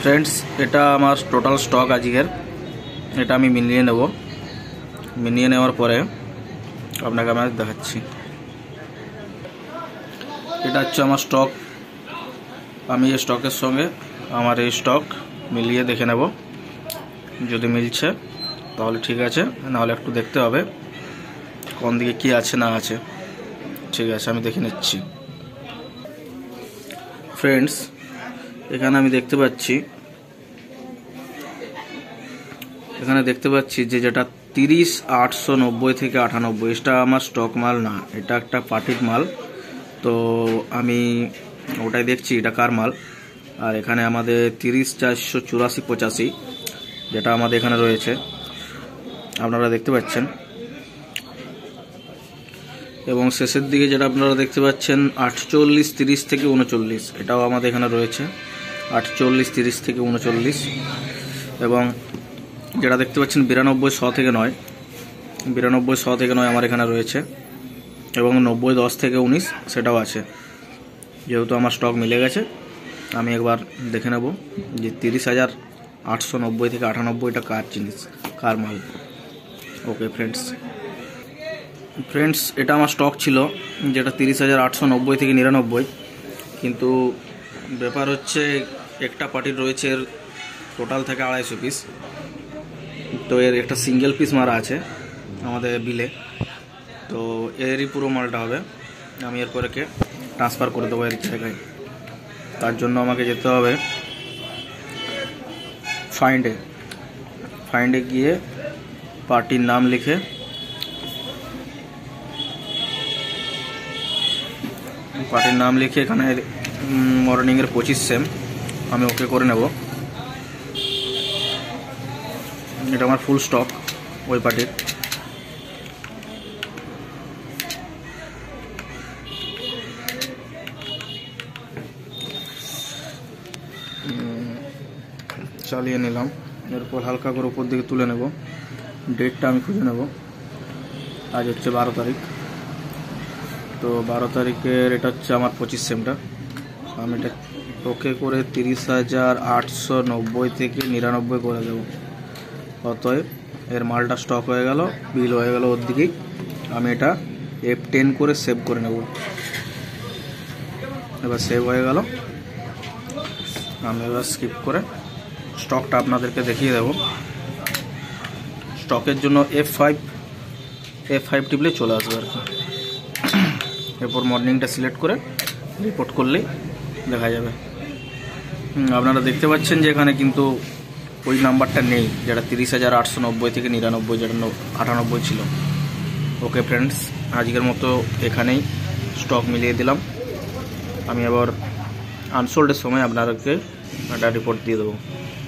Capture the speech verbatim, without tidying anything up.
Friends এটা আমার total stock আজকের এটা আমি মিলিয়ে নেব মিলিয়ে নেওয়ার পরে আপনাকে আমি দেখাচ্ছি এটা হচ্ছে আমার স্টক আমি এই স্টকের সঙ্গে আমার এই স্টক মিলিয়ে দেখে নেব যদি মিলছে তাহলে ঠিক আছে না হলে একটু দেখতে হবে কোন দিকে কি আছে না আছে ঠিক আছে আমি দেখে নিচ্ছি फ्रेंड्स এখানে আমি দেখতে পাচ্ছি এখানে দেখতে পাচ্ছি যে যেটা তিরিশ আটশো নব্বই থেকে আটানব্বই এটা আমার স্টক মাল না এটা একটা পার্টির মাল তো আমি ওটাই দেখছি এটা কার মাল আর এখানে আমাদের তিরিশ চারশো চুরাশি পঁচাশি যেটা আমাদের এখানে রয়েছে আপনারা দেখতে পাচ্ছেন এবং শেষের দিকে যেটা আপনারা দেখতে পাচ্ছেন আটচল্লিশ তিরিশ থেকে উনচল্লিশ এটাও আমাদের এখানে রয়েছে আটচল্লিশ তিরিশ থেকে উনচল্লিশ এবং যেটা দেখতে পাচ্ছেন বিরানব্বই শো থেকে নয় বিরানব্বই শো থেকে নয় আমার এখানে রয়েছে এবং নব্বই দশ থেকে উনিশ সেটাও আছে যেহেতু আমার স্টক মিলে গেছে আমি একবার দেখে নেব যে তিরিশ হাজার আটশো নব্বই থেকে আটানব্বইটা কার জিনিস কার মাল ওকে ফ্রেন্ডস फ्रेंड्स এটা আমার স্টক ছিল যেটা তিরিশ হাজার আটশো নব্বই থেকে নিরানব্বই কিন্তু ব্যাপার হচ্ছে একটা পার্টির রয়েছে এর টোটাল থেকে আড়াইশো পিস তো এর একটা সিঙ্গেল পিস মারা আছে আমাদের বিলে তো এরই পুরো মালটা হবে আমি এরপরে কে ট্রান্সফার করে দেবো এর জায়গায় তার জন্য আমাকে যেতে হবে ফাইন্ডে ফাইন্ডে গিয়ে পার্টির নাম লিখে পার্টির নাম লিখে এখানে মর্নিংয়ের পঁচিশ সেম আমি ওকে করে নেব এটা আমার ফুল স্টক ওই পার্টির চালিয়ে নিলাম এরপর হালকা করে উপর দিকে তুলে নেব ডেটটা আমি খুঁজে নেব আজ হচ্ছে বারো তারিখ তো বারো তারিখের এটা হচ্ছে আমার পঁচিশ সেমটা আমি এটা ওকে করে তিরিশ হাজার আটশো নব্বই থেকে নিরানব্বই করে দেবো অতএব এর মালটা স্টক হয়ে গেল বিল হয়ে গেল ওর দিকেই আমি এটা এফ টেন করে সেভ করে নেব এবার সেভ হয়ে গেল আমি এবার স্কিপ করে স্টকটা আপনাদেরকে দেখিয়ে দেব স্টকের জন্য এফ ফাইভ এফ ফাইভ টিপলে চলে আসবে আর কি এরপর মর্নিংটা সিলেক্ট করে রিপোর্ট করলেই দেখা যাবে আপনারা দেখতে পাচ্ছেন যে এখানে কিন্তু ওই নাম্বারটা নেই যেটা তিরিশ হাজার আটশো নব্বই থেকে নিরানব্বই যেটা আটানব্বই ছিল ওকে ফ্রেন্ডস আজকের মতো এখানেই স্টক মিলিয়ে দিলাম আমি আবার আনসোল্ডের সময় আপনাদেরকে একটা রিপোর্ট দিয়ে দেবো।